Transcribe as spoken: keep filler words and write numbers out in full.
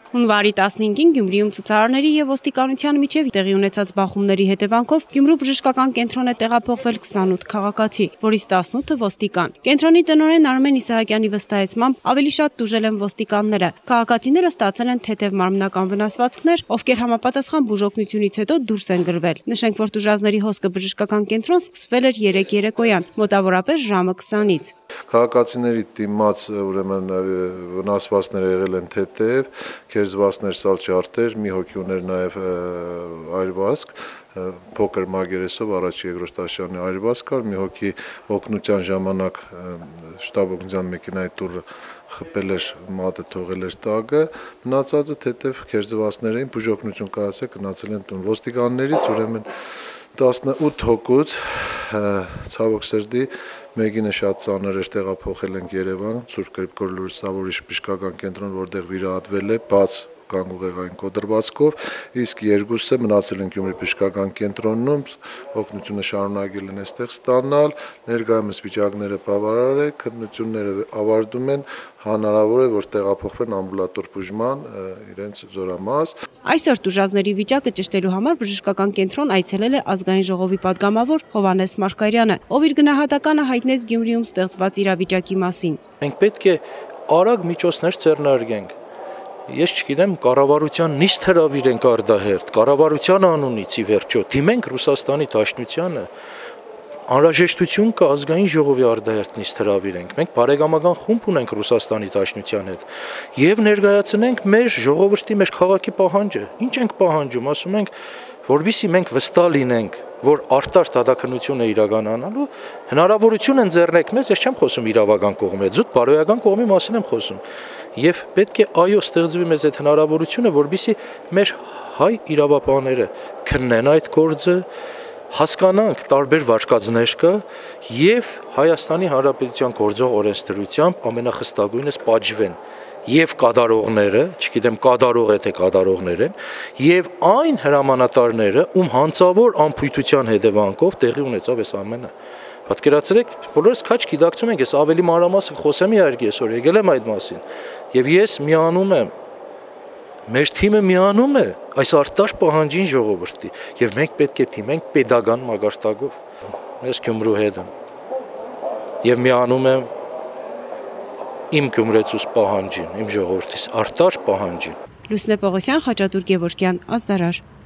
Հունվարի տասնհինգին Գյումրիում ցուցարարների եւ ոստիկանության միջև տեղի ունեցած բախումների հետևանքով Գյումրու բժշկական կենտրոն է տեղափոխվել քսանութ քաղաքացի, որից տասնութը ոստիկան։ Կենտրոնի տնօրեն Արմեն Իսահակյանի վստահեցմամբ ավելի շատ տուժել են ոստիկանները։ Քաղաքացիները ստացել են թեթև մարմնական վնասվածքներ, ովքեր համապատասխան բուժօգնությունից հետո դուրս են գրվել։ Նշենք, որ տուժածների հոսքը բժշկական կենտրոն սկսվել էր երեկ երեկոյան, մոտավորապես ժամը քսանից։ Քաղաքացիների դիմաց ուրեմն վնասվածքները եղել են թեթև, քերծվածքներ, սալջարդեր, մի հոգի ուներ նաև այրվածք, փոքր մագերեսով առաջ երկրորդ աշյանի այրվածք կար, մի հոգի օգնության ժամանակ շտաբ օգնության մեքենայի դուռը խփել էր, մատը թողել էր տակը, մնացածը թեթև քերծվածքներ էին, բուժօգնություն կայացել, գնացել են տուն։ Ոստիկաններից ուրեմն տասնութ հոգուց ցավոք սրտի մեկինը շատ ծանր էր, տեղափոխել ենք Երևան, Սուրբ Գրիգոր Լուսավորիչ բժշկական կենտրոն, որտեղ վիրահատվել է, բաց կանգուղեղային կոտրվածքով, իսկ երկուսը մնացել են Գյումրի բժշկական կենտրոնում, օգնությունը շարունակել են այստեղ ստանալ, ներկայումս վիճակները բավարար է, քննությունները ավարտում են, հնարավոր է, որ տեղափոխվեն ամբուլատոր բուժման իրենց զորամաս։ Այսօր տուժածների վիճակը ճշտելու համար բժշկական կենտրոն այցելել է Ազգային ժողովի պատգամավոր Հովհաննես Մարգարյանը, ով իր գնահատականը հայտնեց Գյումրիում ստեղծված իրավիճակի մասին։ Մենք պետք է արագ միջոցներ ձեռնարկենք։ Ես չգիտեմ, կառավարության նիստ հրավիրենք արդահերթ, կառավարության անունից ի վերջո, դիմենք Ռուսաստանի Դաշնությանը, անհրաժեշտություն կա Ազգային ժողովի արդահերթ նիստ հրավիրենք, մենք բարեկամական խումբ ունենք Ռուսաստանի Դաշնության հետ եւ ներկայացնենք մեր ժողովրդի, մեր քաղաքի պահանջը։ Ինչ ենք պահանջում, ասում ենք, որովհետեւ մենք վստահ լինենք, որ արտարտ դատաքննություն է իրականանալու, հնարավորություն են ձեռնեք մեզ, ես չեմ խոսում իրավական կողմի, զուտ բարոյական կողմի մասին եմ խոսում։ Եվ պետք է այո ստեղծվի մեզ այդ հնարավորությունը, որովհետեւ մեր հայ իրավապահները քննեն այդ գործը, հասկանանք տարբեր վարկածներ կա եւ Հայաստանի Հանրապետության գործող օրենսդրությամբ ամենախստագույնս պատժվեն եւ կատարողները, չգիտեմ կատարող է թե կատարողներ են, եւ այն հրամանատարները, ում հանցավոր անփույթության հետևանքով տեղի ունեցավ այս ամենը։ Պատկերացրեք, բոլորս քաչ գիտակցում ենք, ես ավելի մանրամասն խոսեմ իհարկե այսօր, եկել եմ այդ մասին։ Եվ ես միանում եմ, մեր թիմը միանում է այս արտար պահանջին ժողովրդի, եւ մենք պետք է թիմենք pedagogan մագարտակով։ Ես Գյումրու հետ եմ։ Եվ միանում եմ իմ գյումրեցուս պահանջին, իմ ժողովրդիս արտար պահանջին։ Լուսնե Պողոսյան, Խաչատուր Գևորգյան, Ազդարար։